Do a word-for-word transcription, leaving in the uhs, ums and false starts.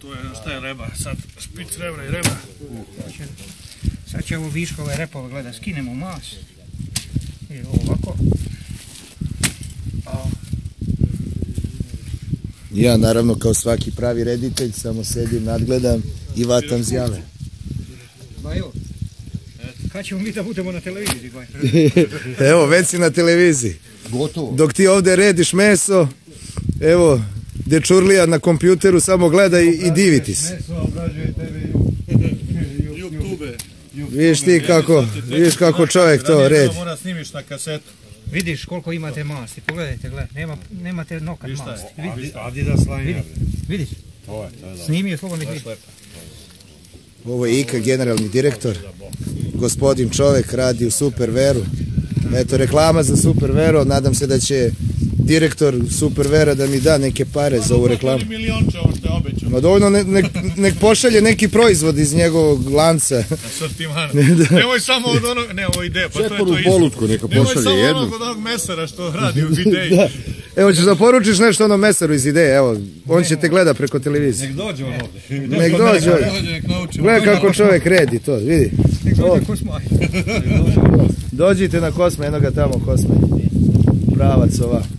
To je, šta je reba? Sad špic rebra i reba. Sad će ovo viškove repove gleda, skinemo mas. I ovako. Ja naravno kao svaki pravi reditelj samo sedim, nadgledam i vatam zjave. Bajo, kad ćemo mi da budemo na televiziji, Bajo? Evo, već si na televiziji. Gotovo. Dok ti ovdje rediš meso, evo, dečurlija na kompjuteru samo gleda i, i diviti se. Meso obrađuje tebe YouTube. Vidiš ti kako, vidiš kako čovjek to redi. Mora snimiš na kasetu. Vidiš koliko imate masti, pogledajte, gledaj, nema, nemate nokat masti. Vidiš, Adidas line. vidiš, snimio slobodno nek vidi. Ovo je Ika, generalni direktor. Gospodin čovjek radi u Superveru. Eto, reklama za Superveru, nadam se da će direktor Supervera da mi da neke pare za ovu reklamu. Milionče ovo što je obećao. Ma dovoljno nek, nek, nek pošalje neki proizvod iz njegovog lanca. Sortimana. Nemoj samo od onog, ne, ovo ide, pa to je to Čeporu isto. polutku neka Nemoj pošalje samo jednu. onog od onog mesara što radi u videji. Da. Evo, ćeš da poručiš nešto onom mesaru iz ideje, evo, on će te gleda preko televizije. Nek dođe on ovdje. Nek dođe ovdje. Nek nauči. Gledaj kako čovjek redi to, vidi. Nek dođe Kosmaj. Dođite na Kosme, jednoga tamo Kosme. Pravac ova.